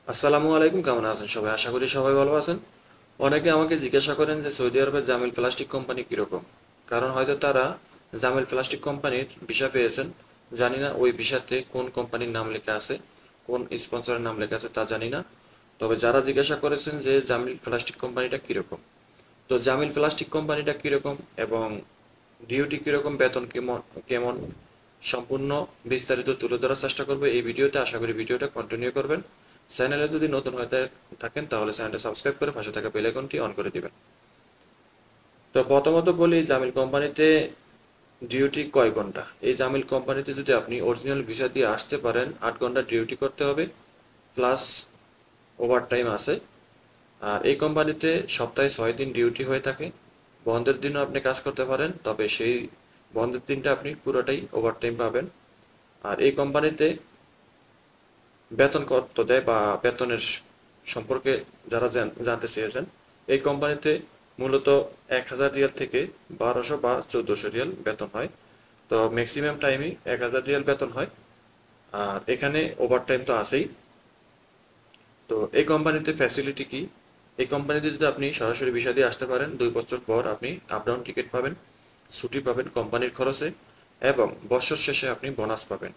আসসালামু আলাইকুম, কেমন আছেন সবাই? আশা করি সবাই ভালো আছেন। অনেকে আমাকে জিজ্ঞাসা করেন যে সৌদি আরবের জামিল প্লাস্টিক কোম্পানি কিরকম। কারণ হয়তো তারা জামিল প্লাস্টিক কোম্পানির ভিসা পেয়েছেন, জানি না ওই ভিসাতে কোন কোম্পানির নাম লেখা আছে, কোন স্পন্সরের নাম লেখা আছে তা জানি না। তবে যারা জিজ্ঞাসা করেছেন যে জামিল প্লাস্টিক কোম্পানিটা কিরকম, তো জামিল প্লাস্টিক কোম্পানিটা কিরকম এবং ডিউটি কিরকম, বেতন কেমন কেমন সম্পূর্ণ বিস্তারিত তুলে ধরার চেষ্টা করবো এই ভিডিওতে। আশা করি ভিডিওটা কন্টিনিউ করবেন। চ্যানেলে যদি নতুন হয়ে থাকেন তাহলে চ্যানেলটা সাবস্ক্রাইব করে পাশে থাকা বেল আইকনটি অন করে দিবেন। তো প্রথমত বলি, জামিল কোম্পানিতে ডিউটি কয় ঘন্টা। এই জামিল কোম্পানিতে যদি আপনি অরিজিনাল ভিসা দিয়ে আসতে পারেন, 8 ঘন্টা ডিউটি করতে হবে, প্লাস ওভার টাইম আছে। আর এই কোম্পানিতে সপ্তাহে 6 দিন ডিউটি হয়ে থাকে। বন্ধের দিনও আপনি কাজ করতে পারেন, তবে সেই বন্ধের দিনটা আপনি পুরোটাই ওভারটাইম পাবেন। আর এই কোম্পানিতে বেতন কত দেয় বা বেতনের সম্পর্কে যারা জানতে চেয়েছেন, এই কোম্পানিতে মূলত 1000 রিয়াল থেকে 1200 বা 1400 রিয়াল বেতন হয়। তো ম্যাক্সিমাম টাইমই 1000 রিয়াল বেতন হয়। আর এখানে ওভারটাইম তো আছেই। তো এই কোম্পানিতে ফ্যাসিলিটি কি? এই কোম্পানিতে যদি আপনি সরাসরি ভিসা দিয়ে আসতে পারেন, 2 বছর পর আপনি আপ ডাউন টিকিট পাবেন, ছুটি পাবেন কোম্পানির খরচে, এবং বছর শেষে আপনি বোনাস পাবেন।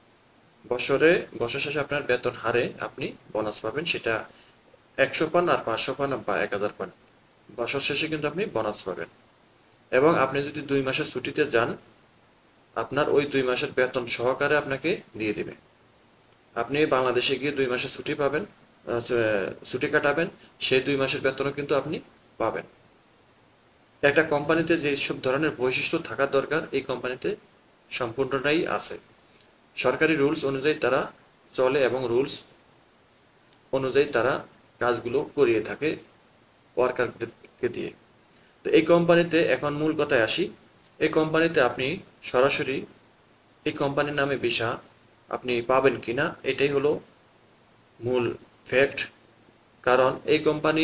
বছর শেষে আপনার বেতন হারে আপনি বোনাস পাবেন, সেটা 100 পান আর 500 পান বা 1000 পান, বছর শেষে কিন্তু আপনি বোনাস পাবেন। এবং আপনি যদি 2 মাসের ছুটিতে যান, আপনার ওই 2 মাসের বেতন সহকারে আপনাকে দিয়ে দিবে। আপনি বাংলাদেশে গিয়ে 2 মাসের ছুটি পাবেন, ছুটি কাটাবেন, সেই 2 মাসের বেতনও কিন্তু আপনি পাবেন। একটা কোম্পানিতে যে সব ধরনের বৈশিষ্ট্য থাকা দরকার এই কোম্পানিতে সম্পূর্ণটাই আছে। সরকারি রুলস অনুযায়ী তারা চলে এবং রুলস অনুযায়ী তারা কাজগুলো করিয়ে থাকে ওয়ার্কারদেরকে দিয়ে। তো এই কোম্পানিতে এখন মূল কথায় আসি। এই কোম্পানিতে আপনি সরাসরি এই কোম্পানির নামে ভিসা আপনি পাবেন কিনা, এটাই হলো মূল ফ্যাক্ট। কারণ এই কোম্পানি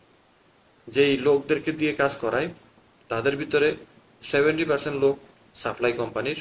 যেই লোকদেরকে দিয়ে কাজ করায়, তাদের ভিতরে 70% লোক সাপ্লাই কোম্পানির।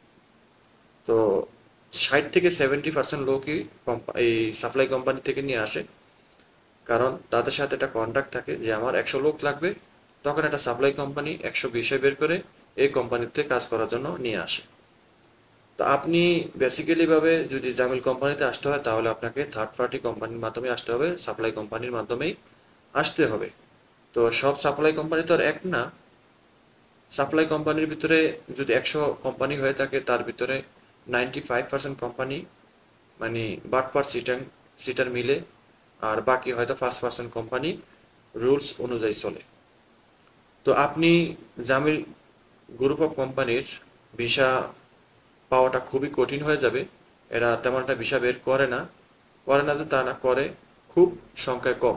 তো 60 থেকে 70% লোকই এই সাপ্লাই কোম্পানি থেকে নিয়ে আসে। কারণ তাদের সাথে একটা কন্ট্রাক্ট থাকে যে আমার 100 লোক লাগবে, তখন একটা সাপ্লাই কোম্পানি 120 বের করে এই কোম্পানিতে কাজ করার জন্য নিয়ে আসে। তো আপনি বেসিক্যালি ভাবে যদি জামিল কোম্পানিতে আসতে হয়, তাহলে আপনাকে থার্ড পার্টি কোম্পানির মাধ্যমে আসতে হবে, সাপ্লাই কোম্পানির মাধ্যমেই আসতে হবে। তো সব সাপ্লাই কোম্পানি তো আর এক না। সাপ্লাই কোম্পানির ভিতরে যদি 100 কোম্পানি হয়ে থাকে, তার ভিতরে 95% কোম্পানি মানে বাটপার সিটার মিলে, আর বাকি হয়তো 5% কোম্পানি রুলস অনুযায়ী চলে। তো আপনি জামিল গ্রুপ অফ কোম্পানির ভিসা পাওয়াটা খুবই কঠিন হয়ে যাবে। এরা তেমন একটা ভিসা বের করে না যে তা না, করে খুব সংখ্যায় কম।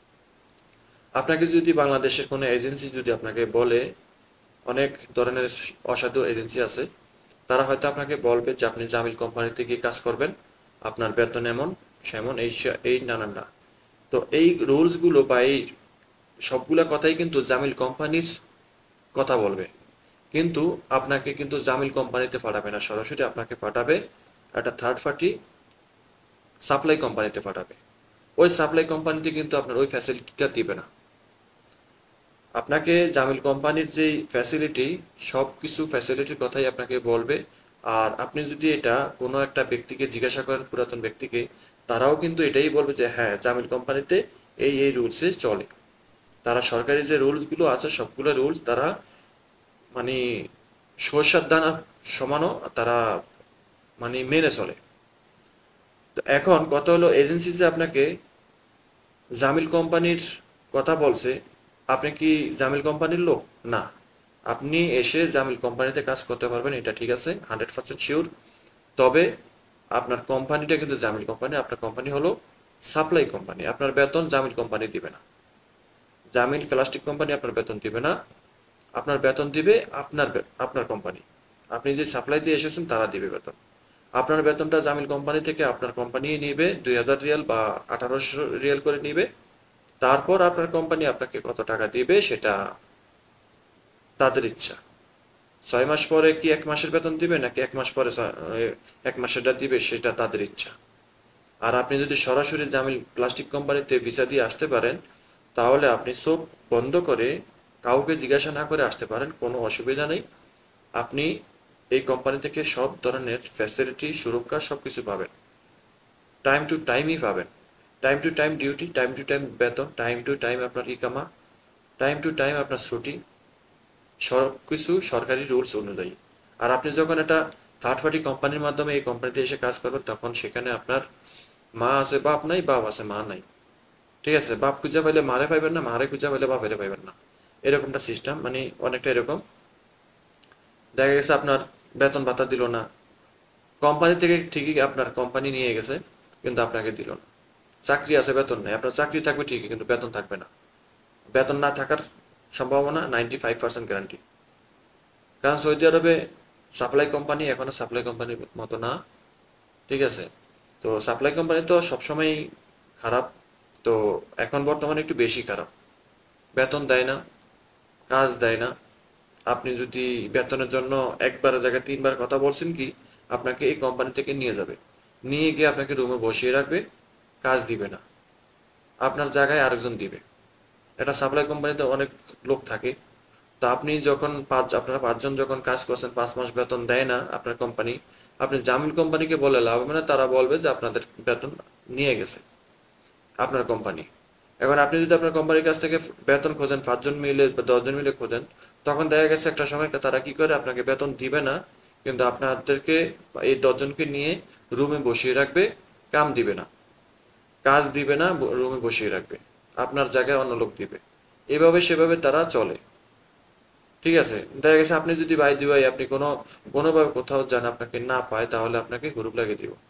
আপনাকে যদি বাংলাদেশের কোনো এজেন্সি যদি আপনাকে বলে, অনেক ধরনের অসাধু এজেন্সি আছে, তারা হয়তো আপনাকে বলবে যে আপনি জামিল কোম্পানিতে গিয়ে কাজ করবেন, আপনার বেতন এমন সেমন এই নানানটা। তো এই রুলসগুলো বা এই সবগুলা কথাই কিন্তু জামিল কোম্পানির কথা বলবে, কিন্তু আপনাকে কিন্তু জামিল কোম্পানিতে পাঠাবে না, সরাসরি আপনাকে পাঠাবে একটা থার্ড পার্টি সাপ্লাই কোম্পানিতে পাঠাবে। ওই সাপ্লাই কোম্পানিতে কিন্তু আপনার ওই ফ্যাসিলিটিটা দিবে না আপনাকে। জামিল কোম্পানির যেই ফ্যাসিলিটি, সব কিছু ফ্যাসিলিটির কথাই আপনাকে বলবে। আর আপনি যদি এটা কোনো একটা ব্যক্তিকে জিজ্ঞাসা করেন, পুরাতন ব্যক্তিকে, তারাও কিন্তু এটাই বলবে যে হ্যাঁ, জামিল কোম্পানিতে এই রুলসে চলে। তারা সরকারি যে রুলসগুলো আছে সবগুলো রুলস তারা মানে সরষের দানা সমানও তারা মানে মেনে চলে। তো এখন কথা হলো, এজেন্সি যে আপনাকে জামিল কোম্পানির কথা বলছে, আপনি কি জামিল কোম্পানির লোক? না। আপনি এসে জামিল কোম্পানিতে কাজ করতে পারবেন, এটা ঠিক আছে, 100% শিওর। তবে আপনার কোম্পানিটা কিন্তু জামিল কোম্পানি, আপনার কোম্পানি হলো সাপ্লাই কোম্পানি। আপনার বেতন জামিল কোম্পানি দিবে না, জামিল প্লাস্টিক কোম্পানি আপনার বেতন দিবে না। আপনার বেতন দিবে আপনার কোম্পানি, আপনি যে সাপ্লাই দিয়ে এসেছেন তারা দিবে বেতন। আপনার বেতনটা জামিল কোম্পানি থেকে আপনার কোম্পানি নিবে 2000 রিয়াল বা 1800 রিয়াল করে নিবে। তারপর আপনার কোম্পানি আপনাকে কত টাকা দিবে সেটা তাদের ইচ্ছা। 6 মাস পরে কি 1 মাসের বেতন দিবে, নাকি 1 মাস পরে 1 মাসেরটা দিবে, সেটা তাদের ইচ্ছা। আর আপনি যদি সরাসরি জামিল প্লাস্টিক কোম্পানিতে ভিসা দিয়ে আসতে পারেন, তাহলে আপনি চোখ বন্ধ করে কাউকে জিজ্ঞাসা না করে আসতে পারেন, কোনো অসুবিধা নেই। আপনি এই কোম্পানি থেকে সব ধরনের ফ্যাসিলিটি, সুরক্ষা সবকিছু পাবেন, টাইম টু টাইমই পাবেন। Time to time duty, time to time বেতন, টাইম টু টাইম আপনার ইকামা, টাইম টু টাইম আপনার ছুটি, সব কিছু সরকারি রুলস অনুযায়ী। আর আপনি যখন একটা থার্ড পার্টি কোম্পানির মাধ্যমে এই কোম্পানিতে এসে কাজ করবেন, তখন সেখানে আপনার মা আছে বাপ নাই, বাপ আছে মা নাই। ঠিক আছে, বাপ খুঁজে পাইলে মারে পাইবেন না, মারে খুঁজে পাইলে বাপেরে পাইবেন না। এরকমটা সিস্টেম, মানে অনেকটা এরকম। দেখা গেছে আপনার বেতন ভাতা দিল না, কোম্পানি থেকে ঠিকই আপনার কোম্পানি নিয়ে গেছে, কিন্তু আপনাকে দিল না। চাকরি আছে, বেতন নেই, আপনার চাকরি থাকবে ঠিকই কিন্তু বেতন থাকবে না। বেতন না থাকার সম্ভাবনা 95% গ্যারান্টি। কারণ সৌদি আরবে সাপ্লাই কোম্পানি এখনো সাপ্লাই কোম্পানির মতো না। ঠিক আছে, তো সাপ্লাই কোম্পানি তো সবসময় খারাপ, তো এখন বর্তমানে একটু বেশি খারাপ। বেতন দেয় না, কাজ দেয় না। আপনি যদি বেতনের জন্য একবারের জায়গায় 3বার কথা বলছেন কি, আপনাকে এই কোম্পানি থেকে নিয়ে যাবে, নিয়ে গিয়ে আপনাকে রুমে বসিয়ে রাখবে, কাজ দিবে না, আপনার জায়গায় আরেকজন দিবে। একটা সাপ্লাই কোম্পানিতে অনেক লোক থাকে, তো আপনি যখন আপনারা 5জন যখন কাজ করছেন, 5 মাস বেতন দেয় না আপনার কোম্পানি, আপনি জামিল কোম্পানিকে বলে লাভ হবে না, তারা বলবে যে আপনাদের বেতন নিয়ে গেছে আপনার কোম্পানি। এখন আপনি যদি আপনার কোম্পানির কাছ থেকে বেতন খোঁজেন, 5জন মিলে বা 10জন মিলে খোঁজেন, তখন দেখা গেছে একটা সময় তারা কি করে, আপনাকে বেতন দিবে না, কিন্তু আপনাদেরকে এই 10জনকে নিয়ে রুমে বসিয়ে রাখবে, কাম দিবে না, কাজ দিবে না, রুমে বসিয়ে রাখবে, আপনার জায়গায় অন্য লোক দিবে। এভাবে সেভাবে তারা চলে। ঠিক আছে, দেখা গেছে আপনি যদি বাই দিওয়াই আপনি কোনোভাবে কোথাও যান, আপনাকে না পায়, তাহলে আপনাকে গ্রুপ লাগিয়ে দিব,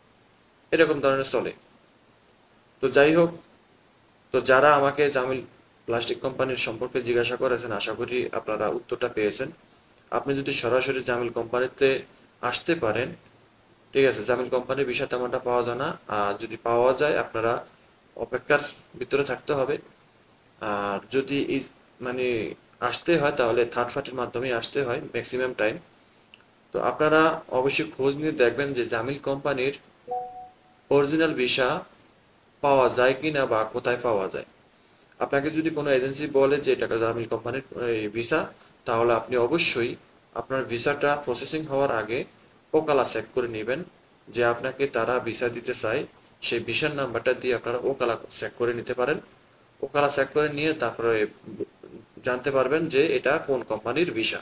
এরকম ধরনের চলে। তো যাই হোক, তো যারা আমাকে জামিল প্লাস্টিক কোম্পানির সম্পর্কে জিজ্ঞাসা করেছেন, আশা করি আপনারা উত্তরটা পেয়েছেন। আপনি যদি সরাসরি জামিল কোম্পানিতে আসতে পারেন, ঠিক আছে, জামিল কোম্পানির বিষয় তেমনটা পাওয়া যায় না, আর যদি পাওয়া যায় আপনারা অপেক্ষার ভিতরে থাকতে হবে। আর যদি এই মানে আসতে হয়, তাহলে থার্ড পার্টির মাধ্যমে আসতে হয় ম্যাক্সিমাম টাইম। তো আপনারা অবশ্যই খোঁজ নিয়ে দেখবেন যে জামিল কোম্পানির অরিজিনাল ভিসা পাওয়া যায় কি না, বা কোথায় পাওয়া যায়। আপনাকে যদি কোনো এজেন্সি বলে যে এটা জামিল কোম্পানির ভিসা, তাহলে আপনি অবশ্যই আপনার ভিসাটা প্রসেসিং হওয়ার আগে ওকালা চেক করে নেবেন, যে আপনাকে তারা ভিসা দিতে চায়, সেই ভিসার নাম্বারটা দিয়ে আপনারা ওকালা চেক করে নিতে পারেন। ওকালা চেক করে নিয়ে তারপরে জানতে পারবেন যে এটা কোন কোম্পানির ভিসা।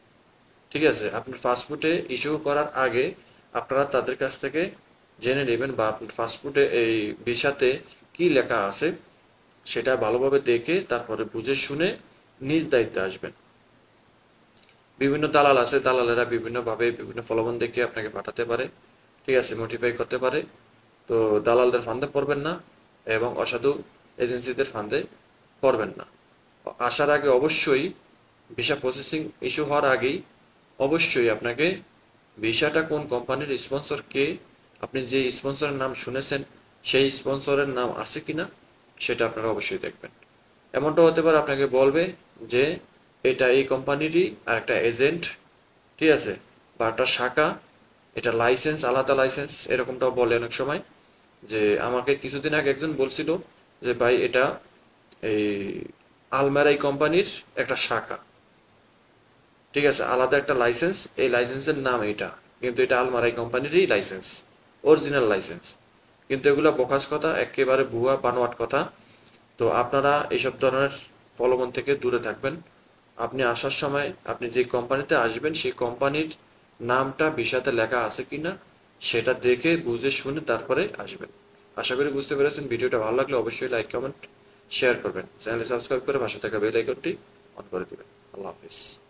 ঠিক আছে, আপনার পাসপোর্টে ইস্যু করার আগে আপনারা তাদের কাছ থেকে জেনে নেবেন, বা আপনার পাসপোর্টে এই ভিসাতে কি লেখা আছে সেটা ভালোভাবে দেখে তারপরে বুঝে শুনে নিজ দায়িত্বে আসবেন। বিভিন্ন দালাল আছে, দালালেরা বিভিন্নভাবে বিভিন্ন প্রলোভন দেখিয়ে আপনাকে পাঠাতে পারে, ঠিক আছে, মোটিফাই করতে পারে। তো দালালদের ফান্দে পড়বেন না, এবং অসাধু এজেন্সিদের ফান্দে পড়বেন না। আসার আগে অবশ্যই ভিসা প্রসেসিং ইস্যু হওয়ার আগেই অবশ্যই আপনাকে ভিসাটা কোন কোম্পানির, স্পন্সর কে, আপনি যে স্পন্সরের নাম শুনেছেন সেই স্পন্সরের নাম আছে কিনা সেটা আপনারা অবশ্যই দেখবেন। এমনটা হতে পারে আপনাকে বলবে যে এটা এই কোম্পানিরই আর একটা এজেন্ট, ঠিক আছে, বা একটা শাখা, এটা লাইসেন্স, আলাদা লাইসেন্স, এরকমটাও বলে অনেক সময়। যে আমাকে কিছুদিন আগে একজন বলছিল যে ভাই এটা এই আলমারাই কোম্পানির একটা শাখা, ঠিক আছে, আলাদা একটা লাইসেন্স, এই লাইসেন্সের নাম এটা, কিন্তু এটা আলমারাই কোম্পানিরই লাইসেন্স, অরিজিনাল লাইসেন্স। কিন্তু এগুলো বোকাস কথা, একেবারে ভুয়া বানোয়াট কথা। তো আপনারা এইসব ধরনের প্রলোভন থেকে দূরে থাকবেন। আপনি আসার সময় আপনি যে কোম্পানিতে আসবেন সেই কোম্পানির নামটা ভিসাতে লেখা আছে কিনা সেটা দেখে বুঝে শুনে তারপরে আসবেন। আশা করি বুঝতে পেরেছেন। ভিডিওটা ভালো লাগলে অবশ্যই লাইক, কমেন্ট, শেয়ার করবেন। চ্যানেলে সাবস্ক্রাইব করে পাশে থাকা বেল আইকনটি অন করে দিবেন। আল্লাহ হাফিজ।